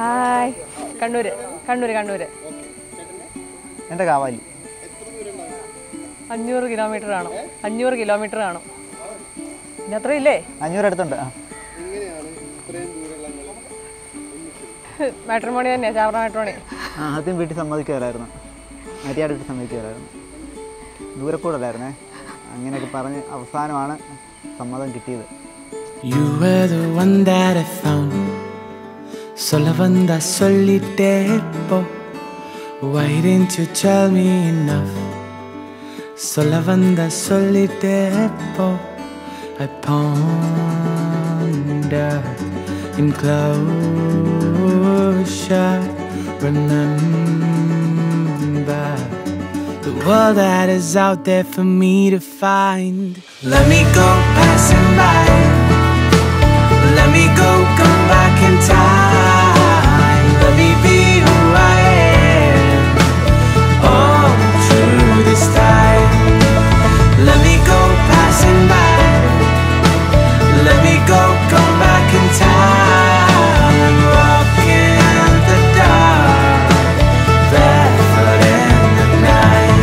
Hi. Kannur. എൻ്റെ Kavali. 500 kilometre കാണും. 500 kilometre കാണും. പിന്നെ അത്ര ഇല്ലേ? 500 അടുത്തുണ്ട്. മാട്രിമോണി തന്നെയാണ്, ചാവറ മാട്രിമോണി. ആദ്യം വീട്ടിൽ സമ്മതിക്കുമായിരുന്നു, മര്യാദ വീട്ടിൽ സമ്മതിക്കുമായിരുന്നു, ദൂരക്കൂടല്ലായിരുന്നേ. അങ്ങനെയൊക്കെ പറഞ്ഞ് അവസാനമാണ് സമ്മതം കിട്ടിയത്. You were the one that I found. Sola vanda solitepo. Why didn't you tell me enough? Sola vanda solitepo. I ponder in closure. Remember the world that is out there for me to find. Let me go passing by. Let me go, come back in time. Let me be who I am, all through this time. Let me go passing by. Let me go, come back in time. Walking in the dark, barefoot in the night.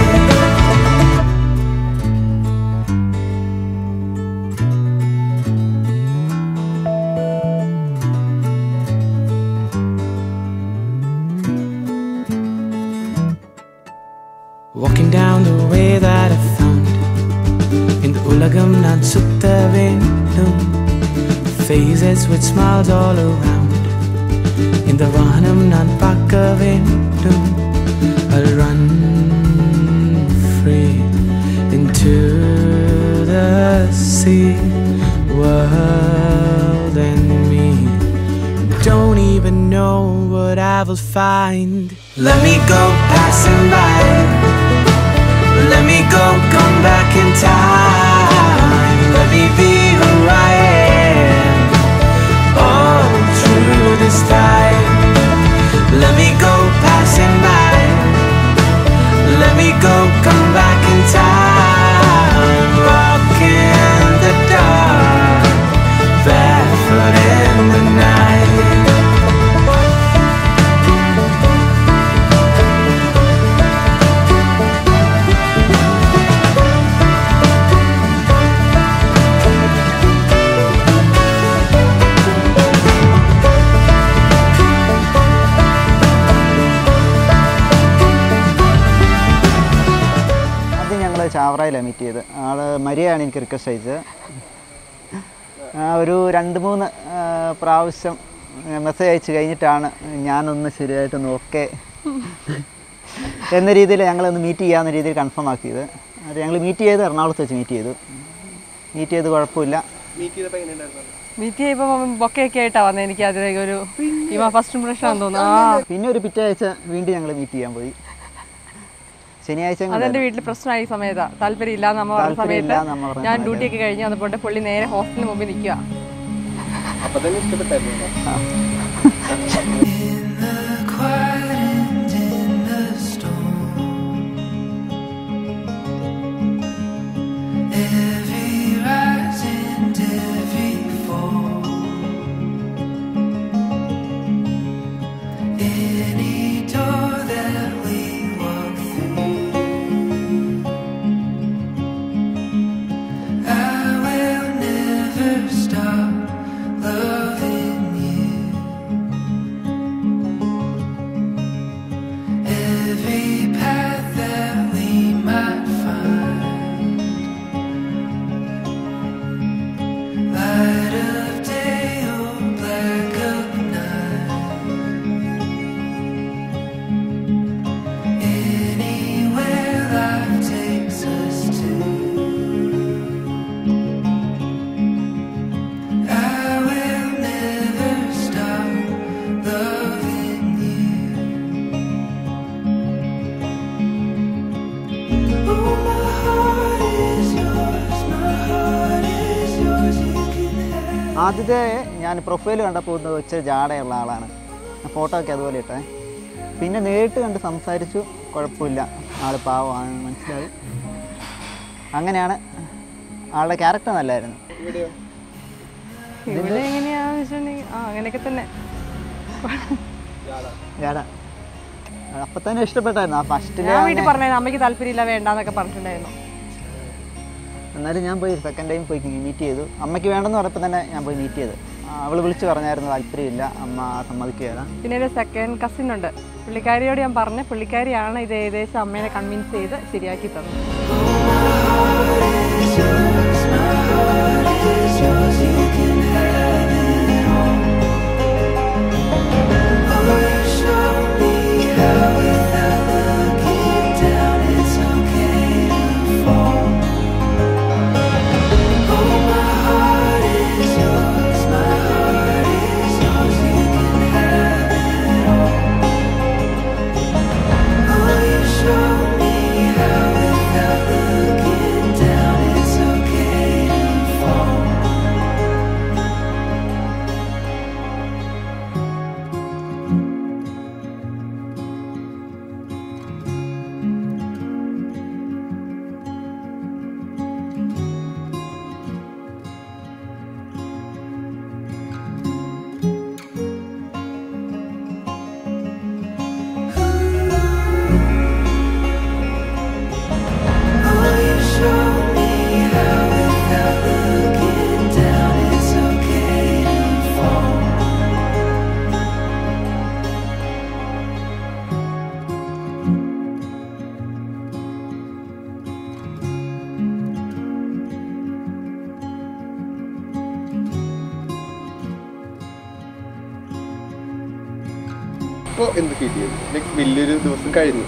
Walking down the way that I found. In the ulagam nan sutta vendum. Faces with smiles all around. In the vahanam nan pakka vendum. I'll run free into the sea. World and me don't even know what I will find. Let me go passing by. Let me go, come back in time. Let me be who I am, all through this time. Let me go passing by. Let me go, come back in time. Walking in the dark, barefoot in the night. ചാവറയിലാണ് meet ചെയ്ത്. മരിയാണ് എനിക്ക് request അയച്ചത്. ഒരു 2-3 പ്രാവശ്യം message അയച്ച് കഴിഞ്ഞിട്ടാണ് ഞാനൊന്ന് ശരിയായിട്ടൊന്ന് ഓക്കെ എന്ന രീതിയിൽ ഞങ്ങളൊന്ന് മീറ്റ് ചെയ്യാവുന്ന രീതിയിൽ കൺഫേം ആക്കിയത്. അത് ഞങ്ങൾ മീറ്റ് ചെയ്ത് എറണാകുളത്ത് വെച്ച് മീറ്റ് ചെയ്ത് കുഴപ്പമില്ല. മീറ്റ് ചെയ്യുമ്പോൾ ബൊക്കെയൊക്കെ ആയിട്ടാണ് വന്നത്. എനിക്ക് അതിലേക്ക് ഫസ്റ്റ് ഇംപ്രഷൻ ആണെന്ന് തോന്നുന്നു. പിന്നെ ഒരു പിറ്റേ ആഴ്ച വീണ്ടും ഞങ്ങൾ മീറ്റ് ചെയ്യാൻ പോയി. ശനിയാഴ്ച അതെൻ്റെ വീട്ടിൽ പ്രശ്നമായ സമയത്താണ്. താല്പര്യം ഇല്ലാന്ന് നമ്മൾ പറഞ്ഞ സമയത്ത് ഞാൻ ഡ്യൂട്ടിയൊക്കെ കഴിഞ്ഞ് അതുകൊണ്ട് പുള്ളി നേരെ ഹോസ്റ്റലിന് മുമ്പിൽ നിൽക്കുക. ആദ്യത്തെ ഞാൻ പ്രൊഫൈൽ കണ്ടപ്പോൾ ഇച്ചിരി ജാടയുള്ള ആളാണ്. ഫോട്ടോ ഒക്കെ അതുപോലെ ഇട്ടേ. പിന്നെ നേരിട്ട് കണ്ട് സംസാരിച്ചു, കുഴപ്പമില്ല, ആൾ പാവമാണ്, മനസ്സിലായി. അങ്ങനെയാണ്. ആളുടെ ക്യാരക്ടർ നല്ലായിരുന്നു. ഇവിടെ എങ്ങനെയാണെന്ന് വെച്ചിട്ടുണ്ടെങ്കിൽ അങ്ങനെയൊക്കെ തന്നെ ജാട അപ്പം തന്നെ ഇഷ്ടപ്പെട്ടായിരുന്നു ആ ഫസ്റ്റിൽ. ഞാൻ വീട്ടിൽ പറഞ്ഞായിരുന്നു അമ്മയ്ക്ക് താല്പര്യമില്ല വേണ്ടാന്നൊക്കെ പറഞ്ഞിട്ടുണ്ടായിരുന്നു. എന്നാലും ഞാൻ പോയി സെക്കൻഡ് ടൈം പോയി മീറ്റ് ചെയ്തു. അമ്മയ്ക്ക് വേണ്ടെന്ന് പറഞ്ഞപ്പോൾ തന്നെ ഞാൻ പോയി മീറ്റ് ചെയ്തു. അവൾ വിളിച്ച് പറഞ്ഞായിരുന്നു താല്പര്യമില്ല, അമ്മ സമ്മതിക്കുകയാണ്. പിന്നെ ഒരു സെക്കൻഡ് കസിൻ ഉണ്ട്, പുള്ളിക്കാരിയോട് ഞാൻ പറഞ്ഞു, പുള്ളിക്കാരിയാണ് ഇത് ഏകദേശം അമ്മേനെ കൺവിൻസ് ചെയ്ത് ശരിയാക്കി തന്നത്. എന്ത് ഫീൽ ചെയ്തു? ലൈക്ക് വലിയൊരു ദിവസം കഴിഞ്ഞു.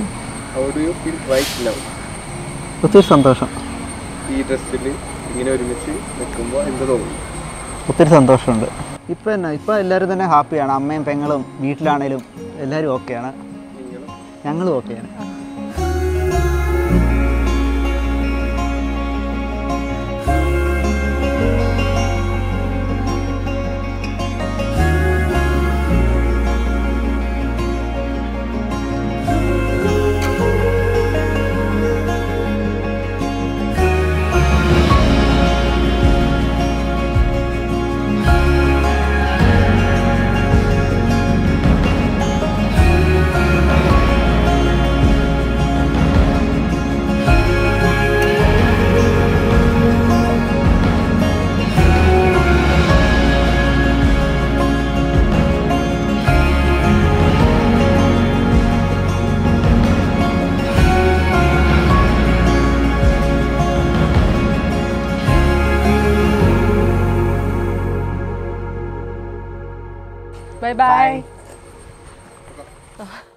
How do you feel right now? ഒത്തിരി സന്തോഷം. ഈ ഡ്രസ്സിൽ ഇങ്ങനെ ഒരുമിച്ച് നിൽക്കുമ്പോൾ എന്ത് തോന്നുന്നു? ഒത്തിരി സന്തോഷമുണ്ട്. ഇപ്പം എല്ലാവരും തന്നെ ഹാപ്പിയാണ്. അമ്മയും പെങ്ങളും വീട്ടിലാണേലും എല്ലാവരും ഓക്കെയാണ്. ഞങ്ങളും ഓക്കെയാണ്. Bye bye.